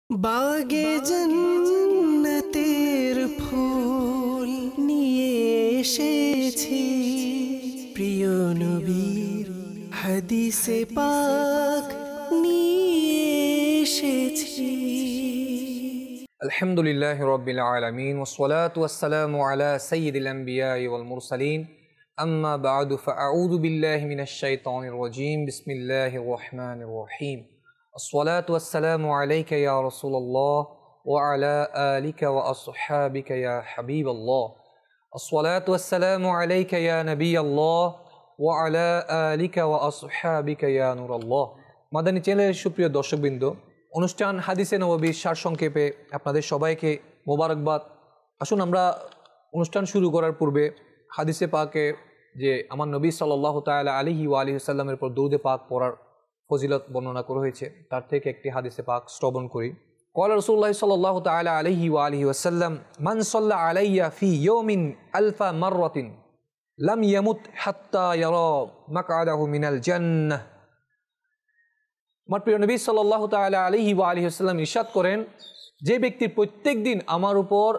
বাগে জান্নাতের ফুল নিয়ে এসেছি প্রিয় নবীর হাদিসে পাক নিয়ে এসেছি। আলহামদুলিল্লাহ রাব্বিল আলামিন ওয়াসসালাতু ওয়াসসালামু আলা সাইয়্যিদিল আমবিয়াই ওয়াল মুরসালিন আম্মা বা'দু ফাআউযু বিল্লাহি মিনাশ শাইতানির রাজীম বিসমিল্লাহির রহমানির রহিম। আসসালাতু ওয়াসসালামু আলাইকা ইয়া রাসূলুল্লাহ ওয়া আলা আলিকা ওয়া আসহাবিকা ইয়া হাবিবাল্লাহ। আসসালাতু ওয়াসসালামু আলাইকা ইয়া নাবিয়াল্লাহ ওয়া আলা আলিকা ওয়া আসহাবিকা ইয়া নূরাল্লাহ। মাদানী চ্যানেলের সুপ্রিয় দর্শকবৃন্দ, অনুষ্ঠান হাদিসে নববীর সারসংক্ষেপে আপনাদের সবাইকে মোবারকবাদ। আসুন আমরা অনুষ্ঠান শুরু করার পূর্বে হাদিসে পাকে যে আমার নবী সাল্লাল্লাহু তাআলা আলাইহি ওয়া আলিহি ওয়াসাল্লামের উপর দুরূদে পাক পড়ার ফজিলত বর্ণনা করা হয়েছে, তার থেকে একটি হাদিসে পাক শ্রবণ করি। ক্বালা রাসূলুল্লাহ সাল্লাল্লাহু তাআলা আলাইহি ওয়া আলিহি ওয়াসাল্লাম মান সাল্লা আলাইয়া ফি ইয়াউমিন আলফা মাররাতিন লাম ইয়ামুত হাত্তা ইয়ারা মাকআদাহু মিনাল জান্নাহ। আমার প্রিয় নবী সাল্লাল্লাহু তাআলা আলাইহি ওয়া আলিহি ওয়াসাল্লাম ইরশাদ করেন, যে ব্যক্তি প্রত্যেক দিন আমার উপর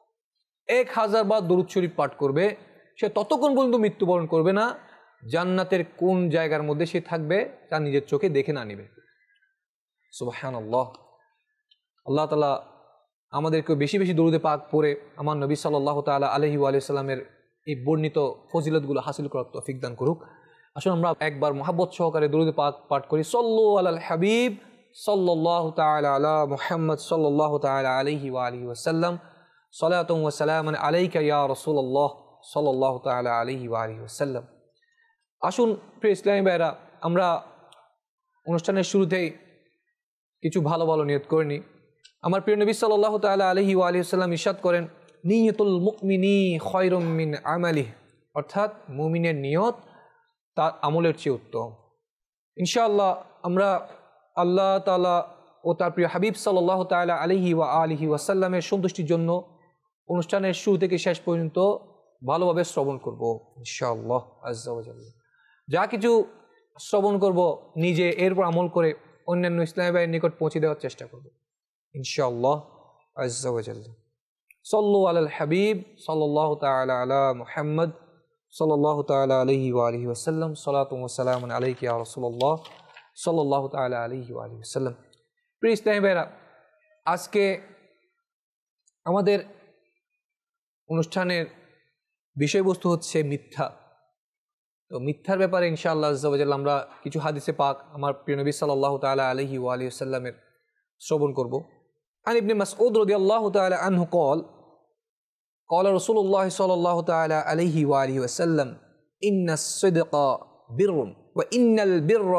1000 বার দরুদ শরীফ পাঠ করবে সে ততক্ষণ পর্যন্ত মৃত্যুবরণ করবে না জান্নাতের কোন জায়গার মধ্যে সে থাকবে তা নিজের চোখে দেখে না নিবে। সুবহানাল্লাহ। আল্লাহ তাআলা আমাদেরকে বেশি বেশি দরুদে পাক পড়ে আমার নবী সাল্লাল্লাহু তাআলা আলাইহি ওয়া আলিহি ওয়াসাল্লামের এই বর্ণিত ফজিলতগুলো হাসিল করার তৌফিক দান করুক। আসুন আমরা একবার মহাব্বত সহকারে দরুদ পাক পাঠ করি। সল্লু আলাল হাবিব সাল্লাল্লাহু তাআলা আলা মুহাম্মদ সাল্লাল্লাহু তাআলা আলাইহি ওয়া আলিহি ওয়াসাল্লাম। সালাতুন ওয়া সালামান আলাইকা ইয়া রাসূলুল্লাহ সাল্লাল্লাহু তাআলা আলাইহি ওয়া আলিহি ওয়াসাল্লাম। আসুন প্রিয় ইসলামী ভাইরা, আমরা অনুষ্ঠানের শুরুতেই কিছু ভালো ভালো নিয়ত করে নিই। আমার প্রিয় নবী সাল্লাল্লাহু তাআলা আলাইহি ওয়া আলিহি ওয়াসাল্লাম ইরশাদ করেন, নিয়তুল মুমিনি খায়রুম মিন আমালিহি, অর্থাৎ মুমিনের নিয়ত তার আমলের চেয়ে উত্তম। ইনশাআল্লাহ আমরা আল্লাহ তাআলা ও তার প্রিয় হাবিব সাল্লাল্লাহু তাআলা আলাইহি ওয়া আলিহি ওয়াসাল্লামের সন্তুষ্টির জন্য অনুষ্ঠানের শুরু থেকে শেষ পর্যন্ত ভালোভাবে শ্রবণ করব ইনশাআল্লাহ আজ্জা ওয়া জাল্লা। যা কিছু শ্রবণ করব নিজে এরপর আমল করে অন্যান্য ইসলামী ভাইয়ের নিকট পৌঁছে দেওয়ার চেষ্টা করব ইনশাআল্লাহ আজ্জা ওয়া জাল্লা। সাল্লু আলাল হাবিব সাল্লাল্লাহু তাআলা আলা মুহাম্মদ সাল্লাল্লাহু তাআলা আলাইহি ওয়া আলিহি ওয়াসাল্লাম। সালাতু ওয়া সালামুন আলাইকা ইয়া রাসূলুল্লাহ সাল্লাল্লাহু তাআলা আলাইহি ওয়া আলিহি ওয়াসাল্লাম। প্রিয় ইসলামী ভাইরা, আজকে আমাদের অনুষ্ঠানের বিষয়বস্তু হচ্ছে মিথ্যা। তো মিথ্যার ব্যাপারে ইনশাআল্লাহ আজ্জা ওয়া জাল্লা আমরা কিছু হাদিসে পাক আমার প্রিয় নবী সাল্লাল্লাহু তাআলা আলাইহি ওয়া আলিহি ওয়াসাল্লামের শ্রবণ করব। আন ইবনে মাসউদ রাদিয়াল্লাহু তাআলা আনহু قال قال رسول الله صلى الله تعالى عليه وآله وسلم إن الصدق بر وإن البر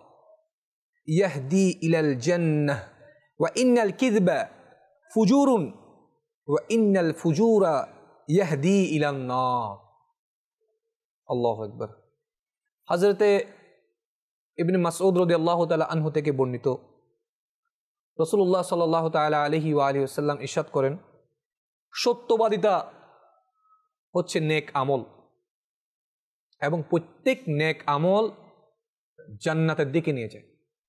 يهدي إلى الجنة وإن الكذب فجور وإن الفجور يهدي إلى النار। আল্লাহু আকবার। হযরতে ইবনে মাসউদ রাদিয়াল্লাহু তাআলা আনহু থেকে বর্ণিত, রাসূলুল্লাহ সাল্লাল্লাহু তাআলা আলাইহি ওয়া আলিহি ওয়াসাল্লাম ইরশাদ করেন, সত্যবাদিতা হচ্ছে নেক আমল এবং প্রত্যেক নেক আমল জান্নাতের দিকে নিয়ে যায়,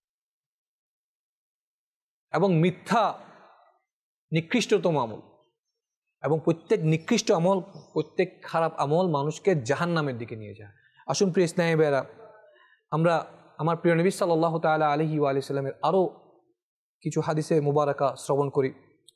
এবং মিথ্যা নিকৃষ্টতম আমল, এবং প্রত্যেক নিকৃষ্ট আমল, প্রত্যেক খারাপ আমল মানুষকে জাহান্নামের দিকে নিয়ে যায়। আসুন প্রিয় ইসলামী ভাইরা, আমরা আমার প্রিয় নবী সাল্লাল্লাহু তাআলা আলাইহি ওয়া আলিহি ওয়াসাল্লামের আরও কিছু হাদিসে মুবারাকা শ্রবণ করি।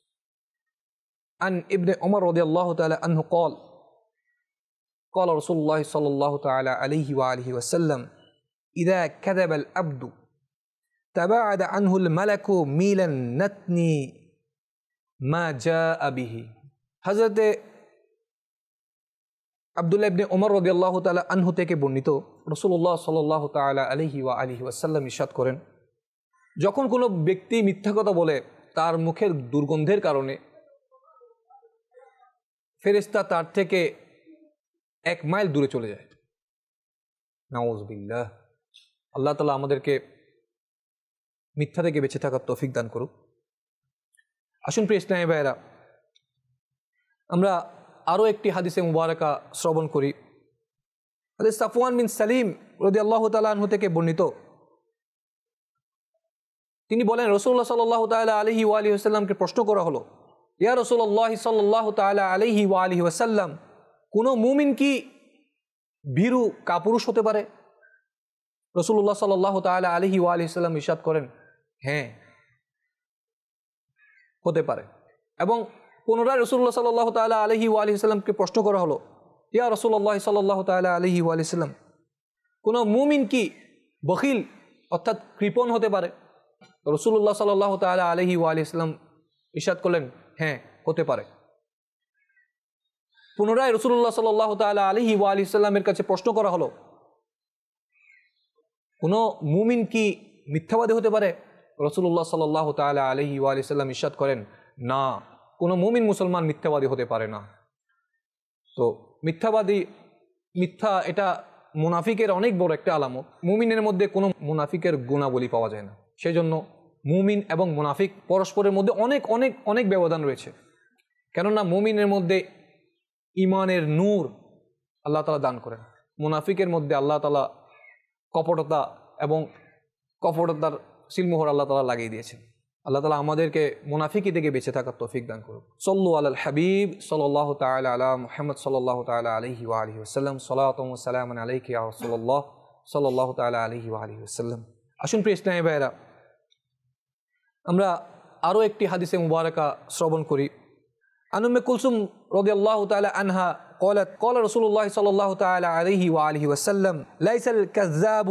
عن ابن عمر رضي الله تعالى عنه قال قال رسول الله صلى الله تعالى عليه وآله وسلم إذا كذب العبد تباعد عنه الملك ميلا نتني ما جاء به। হযরত আব্দুল্লাহ ইবনে ওমর রাদিয়াল্লাহু তাআলা আনহু থেকে বর্ণিত, রাসূলুল্লাহ সাল্লাল্লাহু তাআলা আলাইহি ওয়া আলিহি ওয়াসাল্লাম ইরশাদ করেন, যখন কোনো ব্যক্তি মিথ্যা কথা বলে তার মুখের দুর্গন্ধের কারণে ফেরেশতা তার থেকে 1 মাইল দূরে চলে যায়। নাউযুবিল্লাহ। আল্লাহ তাআলা আমাদেরকে মিথ্যা থেকে বেঁচে থাকার তৌফিক দান করুক। আসুন প্রিয় ইসলামী ভাইয়েরা, আমরা আরও একটি হাদিসে মুবারাকা শ্রবণ করি। হাদিস সাফওয়ান বিন সালিম রাদিয়াল্লাহু তাআলা আনহু থেকে বর্ণিত, তিনি বলেন, রাসূলুল্লাহ সাল্লাল্লাহু তাআলা আলাইহি ওয়া আলিহি ওয়াসাল্লামকে প্রশ্ন করা হলো, ইয়া রাসূলুল্লাহ সাল্লাল্লাহু তাআলা আলাইহি ওয়া আলিহি ওয়াসাল্লাম, কোনো মুমিন কি ভীরু কাপুরুষ হতে পারে? রাসূলুল্লাহ সাল্লাল্লাহু তাআলা আলাইহি ওয়া আলিহি ওয়াসাল্লাম ইরশাদ করেন, হ্যাঁ হতে পারে। এবং পুনরায় রাসূলুল্লাহ সাল্লাল্লাহু তাআলা আলাইহি ওয়া আলিহি ওয়াসাল্লামকে প্রশ্ন করা হলো, ইয়া রাসূলুল্লাহ সাল্লাল্লাহু তাআলা আলাইহি ওয়া আলিহি ওয়াসাল্লাম, কোনো মুমিন কি বখিল অর্থাৎ কৃপণ হতে পারে? রাসূলুল্লাহ সাল্লাল্লাহু তাআলা আলাইহি ওয়া আলিহি ওয়াসাল্লাম ইরশাদ করলেন, হ্যাঁ হতে পারে। পুনরায় রাসূলুল্লাহ সাল্লাল্লাহু তাআলা আলাইহি ওয়া আলিহি ওয়াসাল্লামের কাছে প্রশ্ন করা হলো, কোনো মুমিন কি মিথ্যাবাদী হতে পারে? রাসূলুল্লাহ সাল্লাল্লাহু তাআলা আলাইহি ওয়া আলিহি ওয়াসাল্লাম ইরশাদ করেন, না, কোনো মুমিন মুসলমান মিথ্যাবাদী হতে পারে না। তো মিথ্যা এটা মুনাফিকের অনেক বড় একটা আলামত। মুমিনের মধ্যে কোনো মুনাফিকের গুণাবলী পাওয়া যায় না। সেই জন্য মুমিন এবং মুনাফিক পরস্পরের মধ্যে অনেক অনেক অনেক ব্যবধান রয়েছে। কেননা মুমিনের মধ্যে ইমানের নূর আল্লাহ তাআলা দান করেন, মুনাফিকের মধ্যে আল্লাহ তাআলা কপটতা এবং কপটতার সিলমোহর আল্লাহ তাআলা লাগিয়ে দিয়েছেন। আল্লাহ তাআলা আমাদেরকে মুনাফিকি থেকে বেঁচে থাকার তৌফিক দান করুন। সাল্লু আলাল হাবিব সাল্লাল্লাহু তাআলা আলা মুহাম্মদ সাল্লাল্লাহু তাআলা আলাইহি ওয়া আলিহি ওয়াসাল্লাম। সালাতু ওয়া সালামুন আলাইকা ইয়া রাসূলুল্লাহ সাল্লাল্লাহু তাআলা আলাইহি ওয়া আলিহি ওয়াসাল্লাম। আসুন প্রিয় ইসলামী ভাইয়েরা, আমরা আরও একটি হাদিসে মুবারাকা শ্রবণ করি। আন উম্মে কুলসুম রাদিয়াল্লাহু তাআলা আনহা قالت قال رسول الله صلى الله تعالى عليه وآله وسلم ليس الكذاب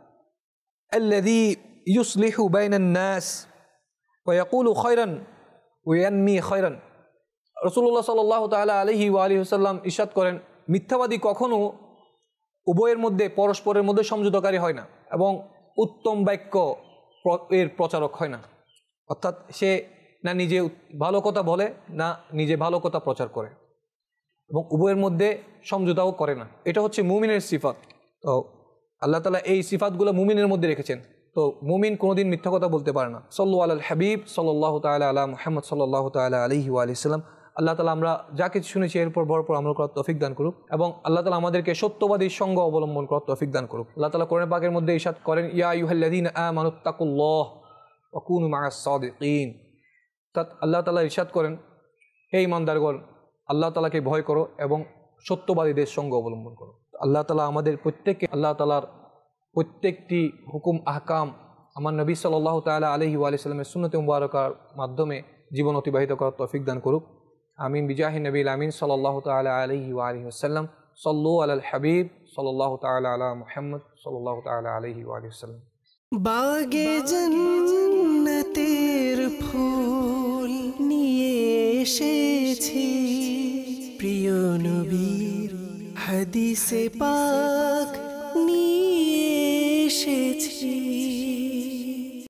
الذي يصلح بين الناس ويقول خيرا وينمي خيرا। রাসূলুল্লাহ সাল্লাল্লাহু তাআলা আলাইহি ওয়া আলিহি ওয়াসাল্লাম ইরশাদ করেন, মিথ্যাবাদী কখনো উভয়ের মধ্যে পরস্পরের মধ্যে সমঝোতাকারী হয় না এবং উত্তম বাক্য এর প্রচারক হয় না। অর্থাৎ সে না নিজে ভালো কথা বলে, না নিজে ভালো কথা প্রচার করে, এবং উভয়ের মধ্যে সমঝোতাও করে না। এটা হচ্ছে মুমিনের সিফাত। তো আল্লাহ তাআলা এই সিফাতগুলো মুমিনের মধ্যে রেখেছেন। তো মুমিন কোনোদিন মিথ্যা কথা বলতে পারে না। সাল্লু আলাল হাবিব সাল্লাল্লাহু তাআলা আলা মুহাম্মদ সাল্লাল্লাহু তাআলা আলাইহি ওয়া আলিহি ওয়াসাল্লাম। আল্লাহ তাআলা আমরা যা কিছু শুনেছি এরপর ভরপুর আমল করার তৌফিক দান করুক, এবং আল্লাহ তাআলা আমাদেরকে সত্যবাদীর সঙ্গ অবলম্বন করার তৌফিক দান করুক। আল্লাহ তাআলা কোরআন পাকের মধ্যে ইরশাদ করেন, ইয়া আইয়ুহাল্লাযীনা আমানুত্তাকুল্লাহ ওয়া কুনু মা'আস সাদিকিন। আল্লাহ তাআলা ইরশাদ করেন, হে ঈমানদারগণ, আল্লাহ তাআলাকে ভয় করো এবং সত্যবাদীদের সঙ্গ অবলম্বন করো। আল্লাহ তাআলা আমাদের প্রত্যেককে আল্লাহ তাআলার প্রত্যেকটি হুকুম আহকাম আমার নবী সাল্লাল্লাহু তাআলা আলাইহি ওয়া সাল্লামের সুন্নতে মুবারাকার মাধ্যমে জীবন অতিবাহিত করার তৌফিক দান করুক। আমিন বিজাহি নবীল আমিন সাল্লাল্লাহু তাআলা আলাইহি ওয়া সাল্লাম। সাল্লু আলাল হাবিব সাল্লাল্লাহু তাআলা আলা মুহাম্মদ সাল্লাল্লাহু তাআলা আলাইহি ওয়া সাল্লাম। বাগে জান্নাতের ফুল নিয়ে এসেছি, প্রিয় নবীর হাদিসে পাক নিয়ে এসেছি।